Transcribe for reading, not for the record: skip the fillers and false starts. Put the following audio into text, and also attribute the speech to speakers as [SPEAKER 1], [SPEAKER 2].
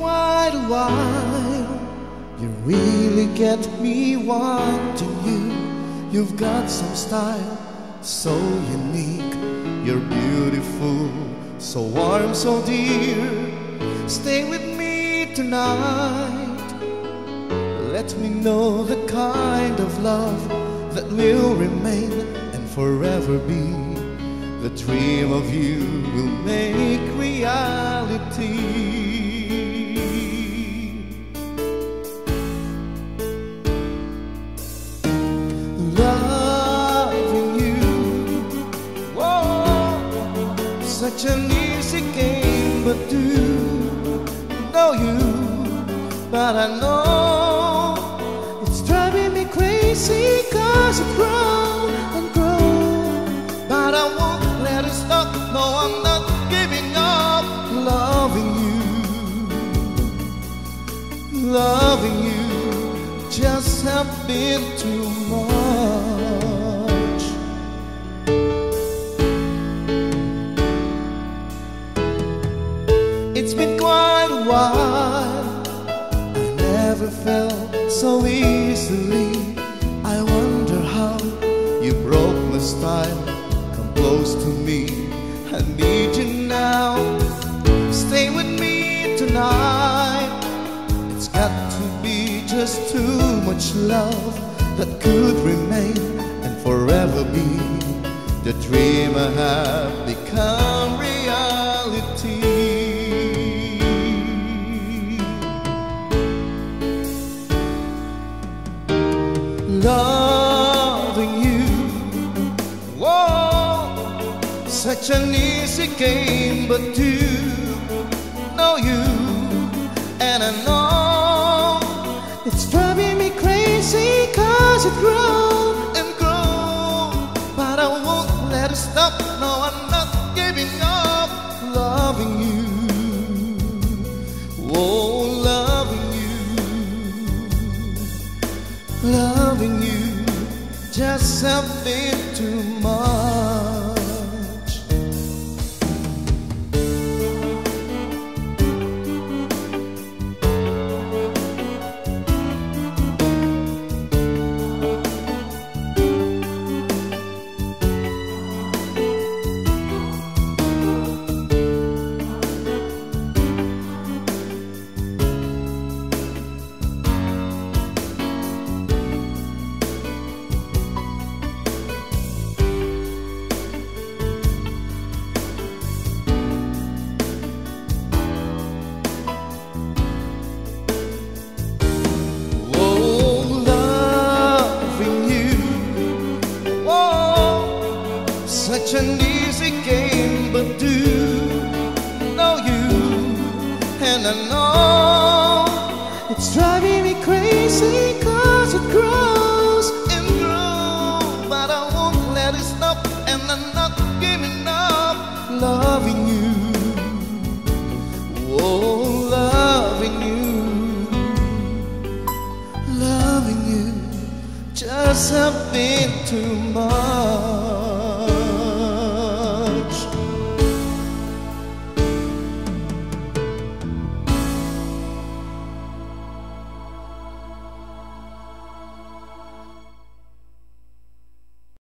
[SPEAKER 1] quite a while. You really get me wanting you. You've got some style, so unique. You're beautiful, so warm, so dear. Stay with me tonight. Let me know the kind of love that will remain and forever be. The dream of you will make reality. Loving you, whoa, such an easy game, but do know you, but I know it's driving me crazy, 'cause it grows and grows, but I won't let it stop. No, I'm not giving up. Loving you, loving you just have been too much. It's been quite a while. I never felt so easily. I wonder how you broke my style. Come close to me, I need you now. Stay with me tonight. It's got to be just too much love that could remain and forever be. The dream I have become reality. Loving you, whoa, such an easy game, but do know you, and I know it's driving me crazy, 'cause it grows and grows, but I won't let it stop. No, I'm not giving up. Loving you, oh, loving you, loving you just something too much. Such an easy game, but do know you, and I know it's driving me crazy, 'cause it grows and grows, but I won't let it stop, and I'm not giving up. Loving you, oh, loving you, loving you just have been too much.